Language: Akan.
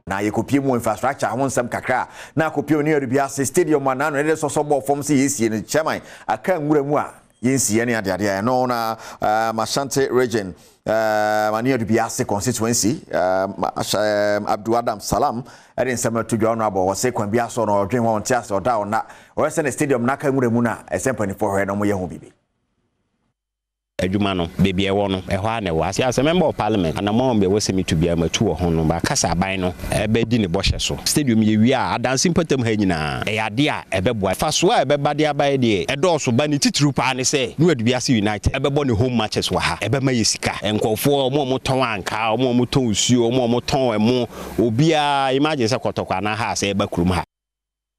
na yekopie mu infrastructure ho nsem kakra na akopie oni Edubiase Stadium na no dey so ball form say yesie ne chairman aka nwura mu a yensie ne ade no na Mashante region mani Edubiase constituency Adam Salam ade nsem to dwa no abo wo say kwan bia so no odwen ho ntia so da na wo say ne stadium na aka nwura mu na esempani for no mo ye ho bibi adwuma no bebi ewo no ehwa na wase as a member of parliament and among be wase me to be amatu ho no ba kasa aban no ebe di ne bohye so stadium ye wi a adanse mpatam ha nyina e yade a ebe boa faso a ebe bade aban de edoso ba ne titru pa ne se no Edubiase United ebe bo ne home matches wa ha ebe ma yesika enkofo omo ton anka omo ton usuo omo ton emo obi a imagine se kotokwa na ha se ebe kurum ha